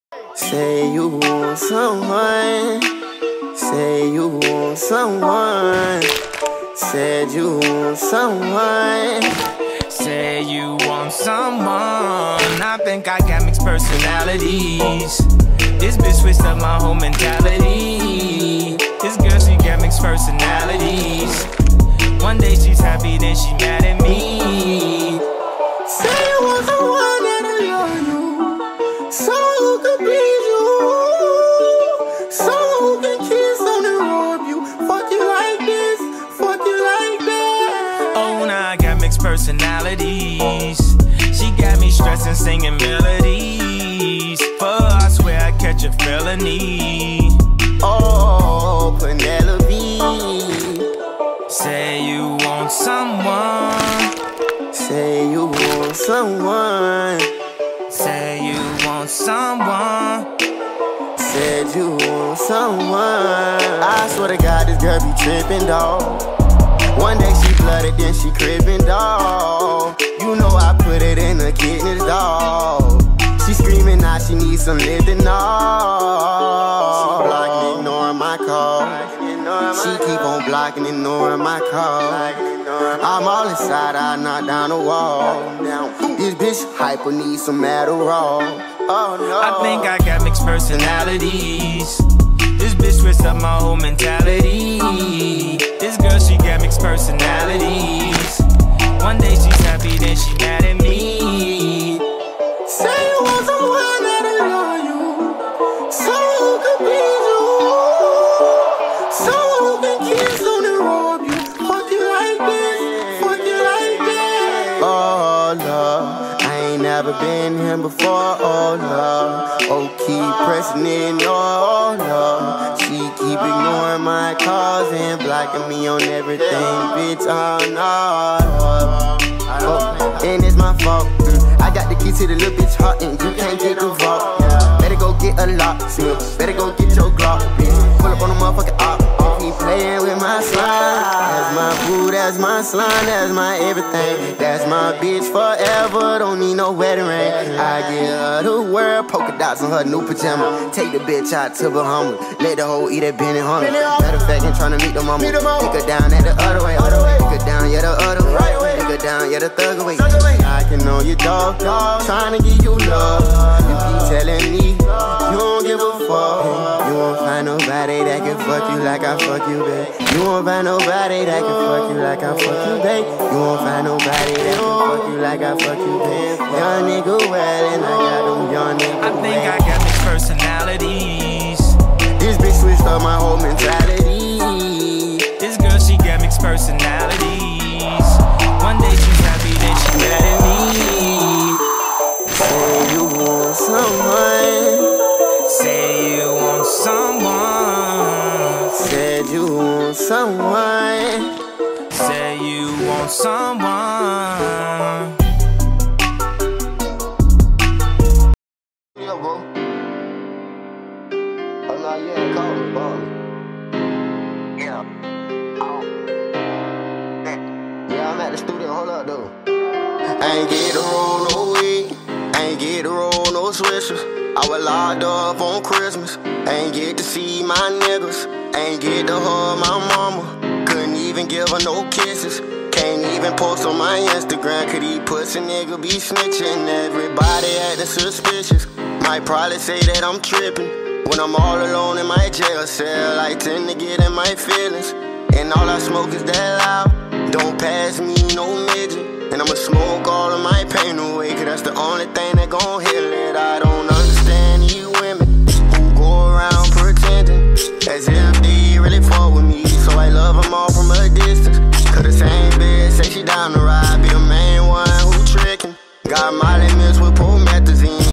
Say you want someone. Say you want someone. Said you want someone. Say you want someone. I think I got mixed personalities. This bitch switched up my whole mentality. This girl, she got mixed personalities. One day she's happy, then she mad at me. Say you want someone that'll love you, someone who could please you, someone who can kiss on and rub you, fuck you like this, fuck you like that. Oh, now I got mixed personalities. She got me stressing, singing melodies. For her, I swear I catch a felony. Oh, Penelope. Say you want someone. Say you want someone. Say you want someone. Said you want someone. I swear to God, this girl be trippin', dawg. One day she flooded, then she cribbin', dawg. You know I put it in her kidneys, dawg. She screamin' now she needs some lifting, dawg. She blocking, ignoring my call. She keep on blocking, ignoring my call. I'm all inside, I knock down the wall. This bitch hyper needs some Adderall. Oh no. I think I got mixed personalities. This bitch switched up my whole mentality. This girl, she got mixed personalities. One day she's happy, then she mad at me. Say you want someone that'll love you, someone who can please you, someone who can kiss on and rub you, fuck you like this, fuck you like that. Oh Lord, I ain't never been here before. Oh Lord, oh keep pressing in. Oh Lord, she keep ignoring my calls and blocking me on everything, bitch. Oh no. Oh, and it's my fault. I got the key to the little bitch heart and you can't get the vault. Better go get a lock, better go get your Glock, bitch. Pull up on the motherfucking op, keep playing with my slime. That's my boo, that's my slime, that's my everything. That's my bitch forever, don't need no wedding ring. I give her the world, polka dots on her new pajama. Take the bitch out to Bahamas, let the hoe eat that Benny Hunter. Matter of fact, I'm tryna meet the mama. Pick her down at the other way, pick her down, yeah, the other way. Pick her down, yeah, the thug away. I can know you, dog, trying to give you love. You keep telling me you don't give a fuck. You won't find nobody that can fuck you like I fuck you, babe. You won't find nobody that can fuck you like I fuck you, babe. You won't find nobody that can fuck you like I fuck you, babe. Young nigga well and I got them young nigga I think I got mixed personalities. This bitch switched up my whole mentality. This girl, she got mixed personalities. One day she's happy, then she mad at me. Say you want someone. Say you want someone. Said you want someone. Say you want someone. Yo, bro. Oh, no, you ain't call me, bro. Yeah. Yeah, I'm at the studio. Hold up, though. I ain't get to roll no weed. I ain't get to roll no swishers. I was locked up on Christmas. I ain't get to see my niggas. I ain't get to hug my mama. Couldn't even give her no kisses. Can't even post on my Instagram. Could he pussy nigga be snitching? Everybody acting suspicious. Might probably say that I'm tripping when I'm all alone in my jail cell. I tend to get in my feelings, and all I smoke is that loud. Don't pass me no midget. And I'ma smoke all of my pain away, cause that's the only thing that gon' heal it. I don't understand you women who go around pretending as if they really fuck with me. So I love them all from a distance, cause the same bitch say she down the ride.